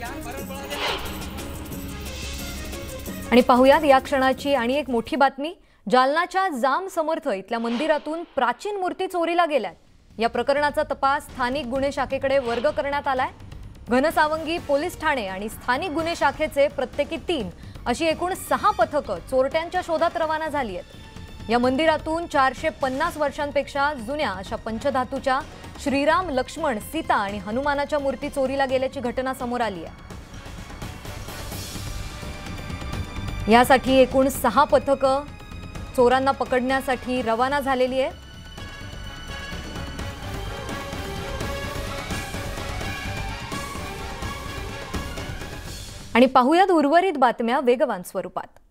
आणि पाहुयात या क्षणाची आणि एक मोठी बातमी। जालनाच्या जाम समर्थ इथल्या मंदिरातून प्राचीन मूर्ती चोरीला गेल्यात। या प्रकरणाचा तपास स्थानिक गुन्हे शाखेकडे वर्ग करण्यात आलाय। घनसावंगी पोलीस ठाणे आणि स्थानिक गुन्हे शाखेचे प्रत्येकी 3 अशी एकूण 6 पथकं चोरट्यांच्या शोधात रवाना झाली आहेत। या मंदिरातून 450 वर्षांपेक्षा जुन्या अशा पंचधातूच्या श्रीराम, लक्ष्मण, सीता आणि हनुमानाच्या मूर्ती चोरीला गेल्याची घटना समोर आली आहे। यासाठी एकूण 6 पथकं चोरांना पकडण्यासाठी रवाना झालेली आहे। आणि पाहुयात उर्वरित बातम्या वेगवान स्वरूपात।